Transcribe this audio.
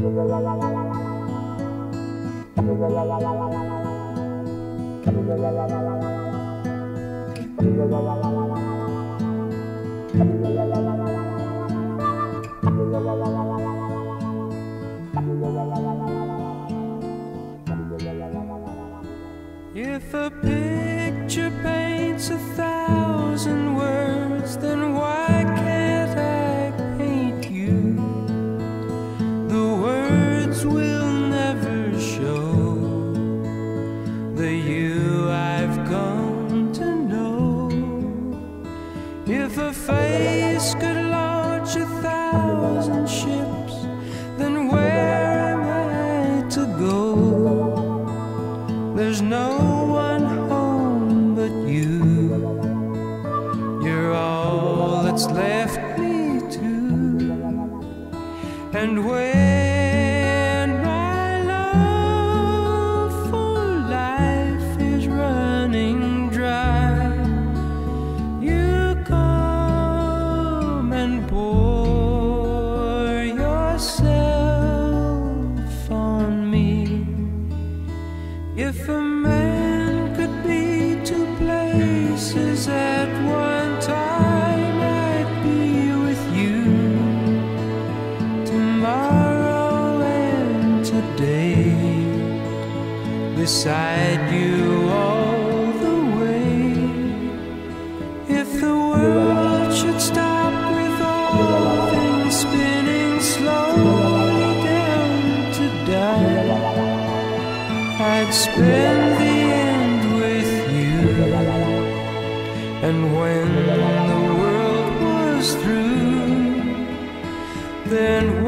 If a picture paints 1,000 words, then why can't I paint you? The words will never show the you I've come to know. If a face could launch 1,000 ships, then where am I to go? There's no one home but you. You're all that's left me to. And when my love for life is running dry, you come and pour yourself on me. If a man could be two places at one time, I'd be with you tomorrow and today, beside you all the way. If the world should stop with all things spinning slowly down to die, I'd spend the end with you. And when the world was through, then